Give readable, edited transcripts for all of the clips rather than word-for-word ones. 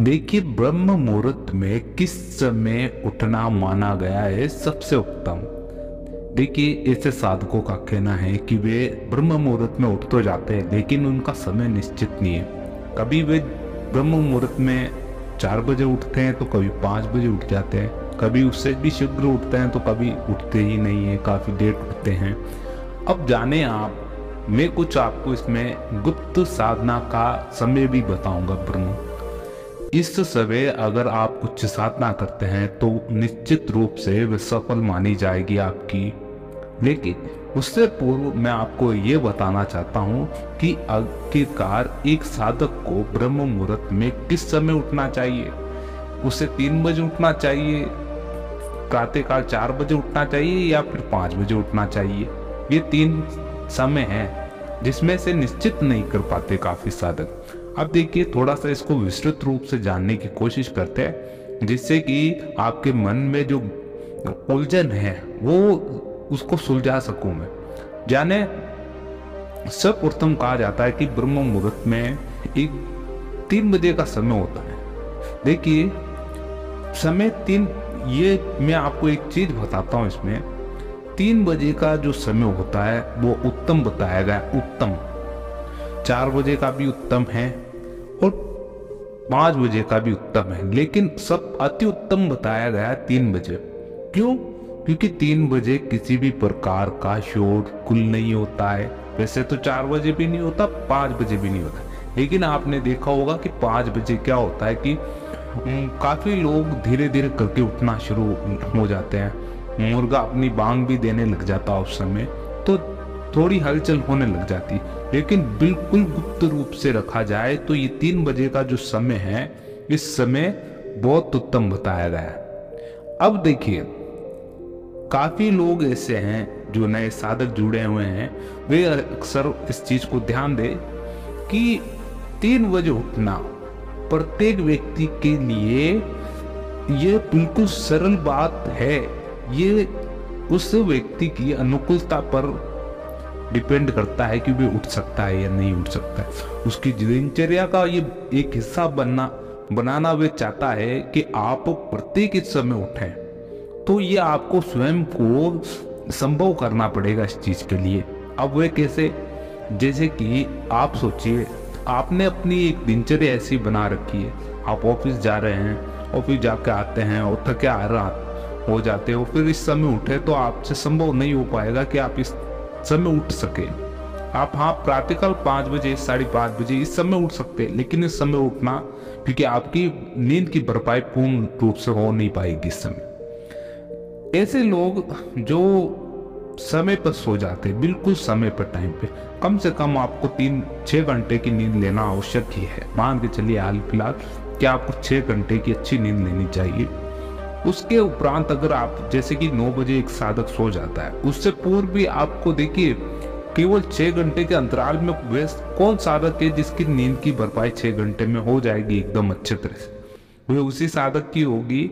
देखिए, ब्रह्म मुहूर्त में किस समय उठना माना गया है सबसे उत्तम। देखिए, ऐसे साधकों का कहना है कि वे ब्रह्म मुहूर्त में उठ तो जाते हैं, लेकिन उनका समय निश्चित नहीं है। कभी वे ब्रह्म मुहूर्त में 4 बजे उठते हैं तो कभी 5 बजे उठ जाते हैं, कभी उससे भी शीघ्र उठते हैं तो कभी उठते ही नहीं है, काफी लेट उठते हैं। अब जाने आप, मैं कुछ आपको इसमें गुप्त साधना का समय भी बताऊंगा। ब्रह्म इस समय अगर आप कुछ साधना करते हैं तो निश्चित रूप से वह सफल मानी जाएगी आपकी। लेकिन उससे पूर्व मैं आपको ये बताना चाहता हूँ कि आखिरकार एक साधक को ब्रह्म मुहूर्त में किस समय उठना चाहिए। उसे 3 बजे उठना चाहिए, प्रातःकाल 4 बजे उठना चाहिए, या फिर 5 बजे उठना चाहिए। ये 3 समय हैं जिसमें से निश्चित नहीं कर पाते काफी साधक। अब देखिए, थोड़ा सा इसको विस्तृत रूप से जानने की कोशिश करते हैं, जिससे कि आपके मन में जो उलझन है वो उसको सुलझा सकूं मैं। जाने, सर्वप्रथम कहा जाता है कि ब्रह्म मुहूर्त में एक 3 बजे का समय होता है। देखिए, समय 3, ये मैं आपको एक चीज बताता हूं। इसमें 3 बजे का जो समय होता है वो उत्तम बताया गया। उत्तम 4 बजे का भी उत्तम है और 5 बजे का भी उत्तम है, लेकिन सब अति उत्तम बताया गया 3 बजे। क्यों? क्योंकि 3 बजे किसी भी प्रकार का शोर नहीं होता है। वैसे तो 4 बजे भी नहीं होता, 5 बजे भी नहीं होता, लेकिन आपने देखा होगा कि 5 बजे क्या होता है कि काफी लोग धीरे धीरे करके उठना शुरू हो जाते हैं। मुर्गा अपनी बांग भी देने लग जाता है उस समय, तो थोड़ी हलचल होने लग जाती। लेकिन बिल्कुल गुप्त रूप से रखा जाए तो ये 3 बजे का जो समय है, इस समय बहुत उत्तम बताया गया है। अब देखिए, काफी लोग ऐसे हैं जो नए साधक जुड़े हुए हैं, वे अक्सर इस चीज को ध्यान दे कि 3 बजे उठना प्रत्येक व्यक्ति के लिए ये बिल्कुल सरल बात है। ये उस व्यक्ति की अनुकूलता पर डिपेंड करता है कि वे उठ सकता है या नहीं उठ सकता है। उसकी दिनचर्या का ये एक हिस्सा बनाना वे चाहता है कि आप प्रत्येक इस समय उठें। तो ये आपको स्वयं को संभव करना पड़ेगा इस चीज के लिए। अब वे कैसे? जैसे कि आप सोचिए, आपने अपनी एक दिनचर्या ऐसी बना रखी है, आप ऑफिस जा रहे हैं, ऑफिस जाके आते हैं और थके हार हो जाते हो, फिर इस समय उठे तो आपसे संभव नहीं हो पाएगा कि आप इस समय उठ सके। आप हाँ, प्रातःकाल 5 बजे 5:30 बजे इस समय उठ सकते हैं, लेकिन इस समय उठना, क्योंकि आपकी नींद की भरपाई पूर्ण रूप से हो नहीं पाएगी इस समय। ऐसे लोग जो समय पर सो जाते हैं, बिल्कुल समय पर, टाइम पे, कम से कम आपको 3-6 घंटे की नींद लेना आवश्यक ही है। मान के चलिए हाल फिलहाल कि आपको 6 घंटे की अच्छी नींद लेनी चाहिए। उसके उपरांत अगर आप, जैसे कि 9 बजे एक साधक सो जाता है, उससे पूर्व भी आपको देखिए, केवल 6 घंटे के अंतराल में कौन साधक है जिसकी नींद की भरपाई 6 घंटे में हो जाएगी एकदम अच्छे तरह से? वह उसी साधक की होगी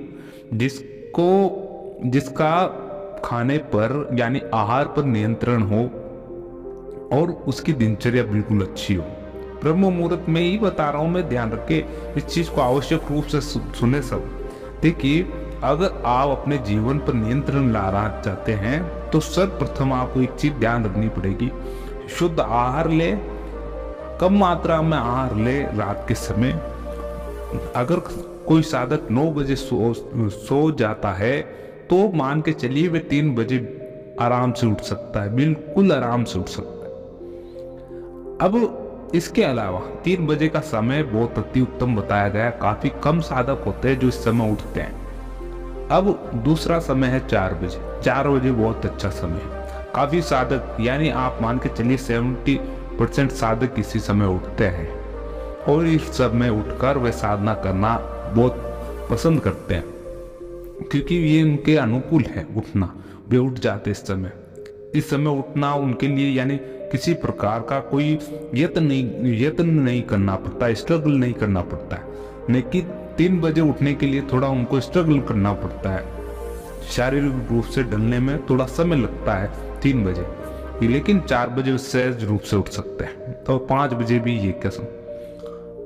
जिसका खाने पर यानी आहार पर नियंत्रण हो और उसकी दिनचर्या बिल्कुल अच्छी हो। ब्रह्म मुहूर्त में ही बता रहा हूं मैं, ध्यान रखे, इस चीज को आवश्यक रूप से सुने सब। देखिए, अगर आप अपने जीवन पर नियंत्रण लाना चाहते हैं तो सर्वप्रथम आपको एक चीज ध्यान रखनी पड़ेगी। शुद्ध आहार ले, कम मात्रा में आहार ले रात के समय। अगर कोई साधक 9 बजे सो जाता है तो मान के चलिए वे 3 बजे आराम से उठ सकता है, बिल्कुल आराम से उठ सकता है। अब इसके अलावा 3 बजे का समय बहुत अति उत्तम बताया गया। काफी कम साधक होते हैं जो इस समय उठते हैं। अब दूसरा समय है 4 बजे। 4 बजे बहुत अच्छा समय है। काफी साधक, यानी आप मान के चलिए 70% साधक इसी समय उठते हैं और इस समय उठकर वे साधना करना बहुत पसंद करते हैं, क्योंकि ये उनके अनुकूल है उठना। वे उठ जाते इस समय उठना उनके लिए, यानी किसी प्रकार का कोई यत्न नहीं करना पड़ता, स्ट्रगल नहीं करना पड़ता है। लेकिन 3 बजे उठने के लिए थोड़ा उनको स्ट्रगल करना पड़ता है, शारीरिक रूप से ढलने में थोड़ा समय लगता है 3 बजे। लेकिन 4 बजे सहज रूप से उठ सकते हैं, तो 5 बजे भी ये कसम।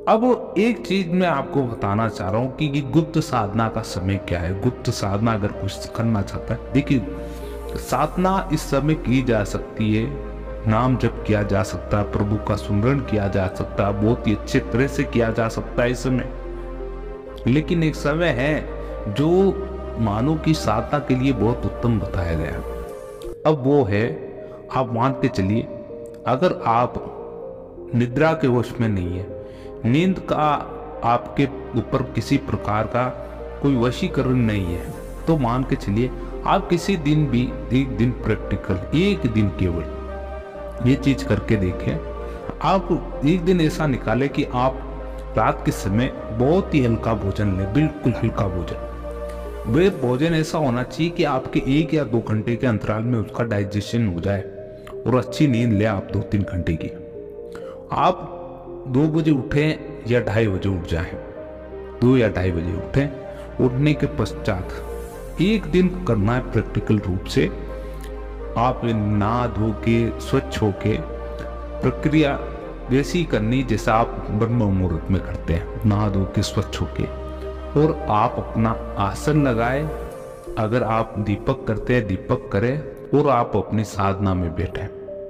अब एक चीज मैं आपको बताना चाह रहा हूँ कि गुप्त साधना का समय क्या है। गुप्त साधना अगर कुछ करना चाहता है, देखिए साधना इस समय की जा सकती है, नाम जप किया जा सकता है, प्रभु का सुमरण किया जा सकता है, बहुत ही अच्छे तरह से किया जा सकता है इस समय। लेकिन एक समय है जो मानव की साधना के लिए बहुत उत्तम बताया गया। अब वो है, आप मान के चलिए अगर आप निद्रा के वश में नहीं है, नींद का आपके ऊपर किसी प्रकार का कोई वशीकरण नहीं है, तो मान के चलिए आप किसी दिन भी एक दिन प्रैक्टिकल, एक दिन केवल ये चीज करके देखें। आप एक दिन ऐसा निकालें कि आप रात के समय बहुत ही हल्का भोजन लें, बिल्कुल हल्का भोजन। वे भोजन ऐसा होना चाहिए कि आपके 1 या 2 घंटे के अंतराल में उसका डाइजेशन हो जाए और अच्छी नींद ले आप 2-3 घंटे की। आप 2 बजे उठें या 2:30 बजे उठ जाएं, 2 या 2:30 बजे उठें। उठने के पश्चात एक दिन करना है प्रैक्टिकल रूप से। आप नहा धो के स्वच्छ होके प्रक्रिया वैसी करनी जैसा आप ब्रह्म मुहूर्त में करते हैं, नहा धो के स्वच्छ होके। और आप अपना आसन लगाए, अगर आप दीपक करते हैं दीपक करें और आप अपनी साधना में बैठे।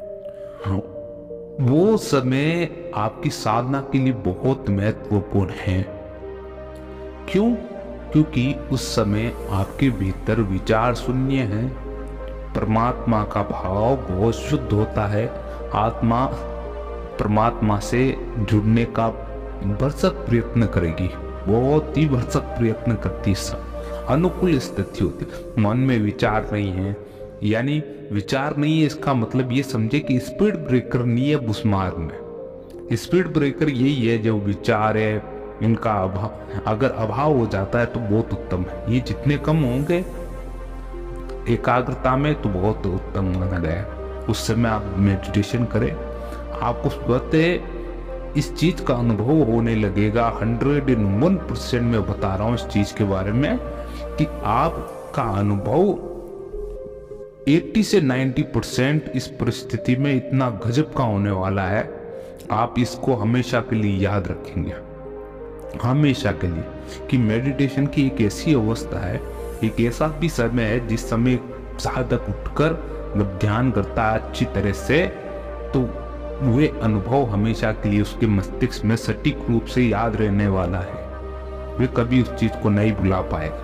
वो समय आपकी साधना के लिए बहुत महत्वपूर्ण है। क्यों? क्योंकि उस समय आपके भीतर विचार शून्य है, परमात्मा का भाव बहुत शुद्ध होता है, आत्मा परमात्मा से जुड़ने का भरसक प्रयत्न करेगी, बहुत ही भरसक प्रयत्न करती है। अनुकूल स्थिति होती है, मन में विचार नहीं है, यानी विचार नहीं है इसका मतलब ये समझे कि स्पीड ब्रेकर नहीं है उस मार्ग में। स्पीड ब्रेकर यही है जो विचार है, इनका अभाव, अगर अभाव हो जाता है तो बहुत उत्तम है। ये जितने कम होंगे एकाग्रता में तो बहुत उत्तम माना गया है। उस समय आप मेडिटेशन करें, आपको स्वतः इस चीज का अनुभव होने लगेगा। 101% मैं बता रहा हूं इस चीज के बारे में कि आपका अनुभव 80 से 90% इस परिस्थिति में इतना गजब का होने वाला है, आप इसको हमेशा के लिए याद रखेंगे, हमेशा के लिए, कि मेडिटेशन की एक ऐसी अवस्था है, एक ऐसा भी समय है जिस समय साधक उठकर जब ध्यान करता है अच्छी तरह से, तो वे अनुभव हमेशा के लिए उसके मस्तिष्क में सटीक रूप से याद रहने वाला है। वे कभी उस चीज को नहीं भुला पाएगा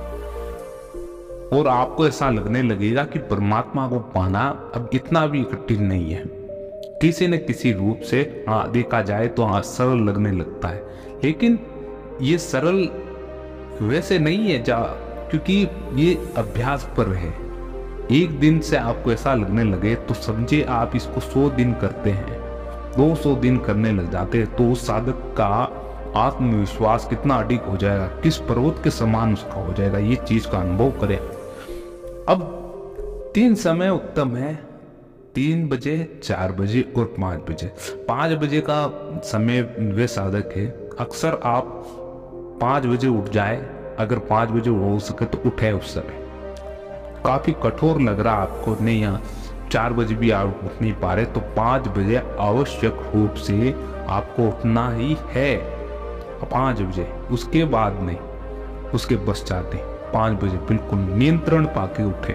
और आपको ऐसा लगने लगेगा कि परमात्मा को पाना अब इतना भी कठिन नहीं है। किसी न किसी रूप से देखा जाए तो सरल लगने लगता है, लेकिन ये सरल वैसे नहीं है क्योंकि ये अभ्यास पर है। एक दिन से आपको ऐसा लगने लगे तो समझे आप इसको 100 दिन करते हैं, 200 दिन करने लग जाते हैं, तो उस साधक का आत्मविश्वास कितना अधिक हो जाएगा, किस पर्वत के समान उसका हो जाएगा। ये चीज का अनुभव करें। अब 3 समय उत्तम है, 3 बजे, 4 बजे और 5 बजे। 5 बजे का समय वे साधक है, अक्सर आप 5 बजे उठ जाए, अगर 5 बजे हो सके तो उठे। उस समय काफी कठोर लग रहा आपको, नहीं यहाँ 4 बजे भी आप उठ नहीं पा रहे, तो 5 बजे आवश्यक रूप से आपको उठना ही है। 5 बजे, उसके बाद नहीं, उसके पश्चात नहीं, 5 बजे बिल्कुल नियंत्रण पाके उठे।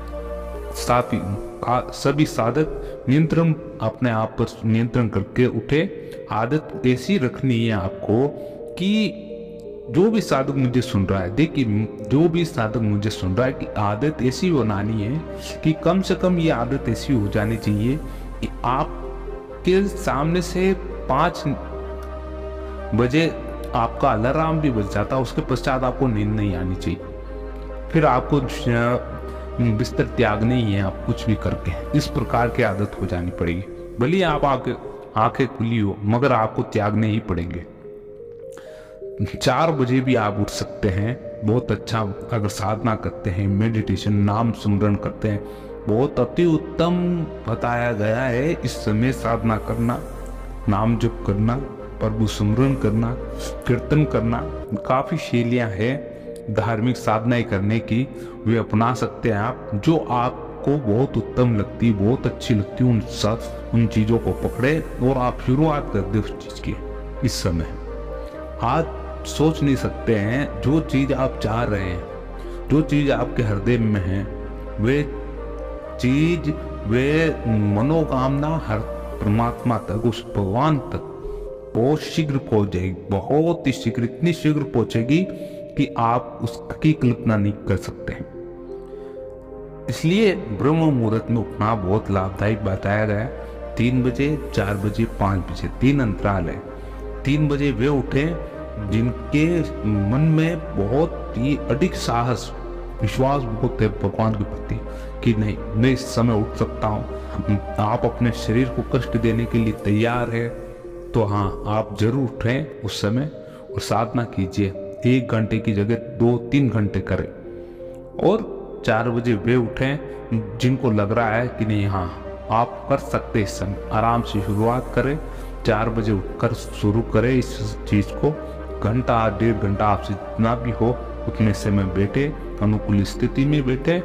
सभी साधक नियंत्रण, अपने आप पर नियंत्रण करके उठे। आदत ऐसी रखनी है आपको कि जो भी साधक मुझे सुन रहा है, देखिए जो भी साधक मुझे सुन रहा है, कि आदत ऐसी बनानी है कि कम से कम ये आदत ऐसी हो जानी चाहिए कि आपके सामने से 5 बजे आपका अलार्म भी बज जाता, उसके पश्चात आपको नींद नहीं आनी चाहिए। फिर आपको बिस्तर त्यागना ही है, आप कुछ भी करके इस प्रकार की आदत हो जानी पड़ेगी। भले आप आंखें खुली हो, मगर आपको त्यागने ही पड़ेंगे। 4 बजे भी आप उठ सकते हैं, बहुत अच्छा। अगर साधना करते हैं, मेडिटेशन, नाम सुमरण करते हैं, बहुत अति उत्तम बताया गया है। इस समय साधना करना, नाम जप करना, प्रभु सुमरण करना, कीर्तन करना, काफी शैलियां हैं धार्मिक साधनाएं करने की, वे अपना सकते हैं आप। जो आपको बहुत उत्तम लगती, बहुत अच्छी लगती, उन चीजों को पकड़े और आप शुरुआत कर दे उस चीज की इस समय। आज सोच नहीं सकते हैं। जो चीज आप चाह रहे हैं, जो चीज आपके हृदय में है, वे चीज, वे मनोकामना हर परमात्मा तक, उस भगवान तक बहुत शीघ्र पहुंच जाएगी, बहुत ही शीघ्र, इतनी शीघ्र पहुंचेगी कि आप उसकी कल्पना नहीं कर सकते। इसलिए ब्रह्म मुहूर्त में उठना बहुत लाभदायक बताया गया है। 3 बजे, 4 बजे, 5 बजे 3 अंतराल है। 3 बजे वे उठे जिनके मन में बहुत ही अधिक साहस, विश्वास बहुत है भगवान के प्रति कि नहीं, मैं इस समय उठ सकता हूँ। आप अपने शरीर को कष्ट देने के लिए तैयार है तो हाँ, आप जरूर उठें उस समय और साधना कीजिए। 1 घंटे की जगह 2-3 घंटे करें। और 4 बजे वे उठें जिनको लग रहा है कि नहीं, हाँ आप कर सकते, इस समय आराम से शुरुआत करें। 4 बजे उठकर शुरू करें इस चीज को। घंटा, 1.5 घंटा आपसे जितना भी हो उतने समय बैठे, अनुकूल स्थिति में बैठे।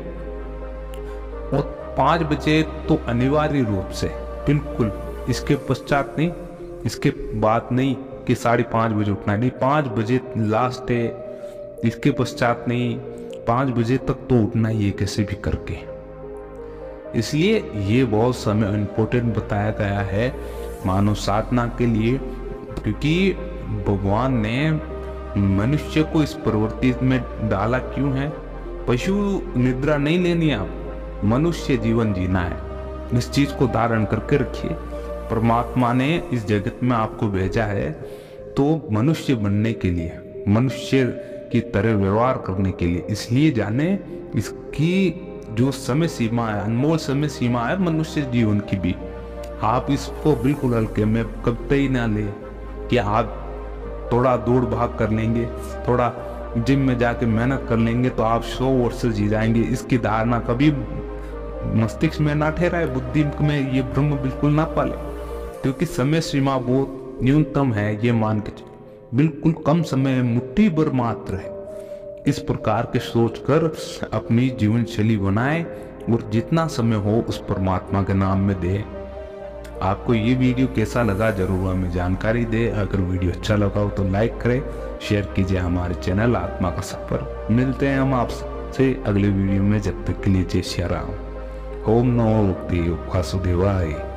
और 5 बजे तो अनिवार्य रूप से, बिल्कुल इसके पश्चात नहीं, इसके बाद नहीं कि 5:30 बजे उठना है, नहीं, 5 बजे लास्ट है, इसके पश्चात नहीं, 5 बजे तक तो उठना ही है कैसे भी करके। इसलिए ये बहुत समय इम्पोर्टेंट बताया गया है मानव साधना के लिए, क्योंकि भगवान ने मनुष्य को इस प्रवृत्ति में डाला क्यों है। पशु निद्रा नहीं लेनी है, आप मनुष्य जीवन जीना है। इस चीज को धारण करके रखिए। परमात्मा ने इस जगत में आपको भेजा है तो मनुष्य बनने के लिए, मनुष्य की तरह व्यवहार करने के लिए। इसलिए जाने इसकी जो समय सीमा है, अनमोल समय सीमा है मनुष्य जीवन की भी, आप इसको बिल्कुल हल्के में कभी ना ले कि आप थोड़ा दौड़ भाग कर लेंगे, थोड़ा जिम में जाके मेहनत कर लेंगे तो आप 100 वर्ष जी जाएंगे। इसकी धारणा कभी मस्तिष्क में ना ठहराए, बुद्धि में ये भ्रम बिल्कुल ना पाले, क्योंकि समय सीमा बहुत न्यूनतम है। ये मान के बिल्कुल कम समय, मुट्ठी भर मात्र है। इस प्रकार के सोचकर अपनी जीवन शैली बनाए और जितना समय हो उस परमात्मा के नाम में दे। आपको ये वीडियो कैसा लगा जरूर हमें जानकारी दे। अगर वीडियो अच्छा लगा हो तो लाइक करें, शेयर कीजिए हमारे चैनल आत्मा का सफर। मिलते हैं हम आपसे अगले वीडियो में, जब तक के लिए जय श्री राम। ओम नमो भगवते वासुदेवाय।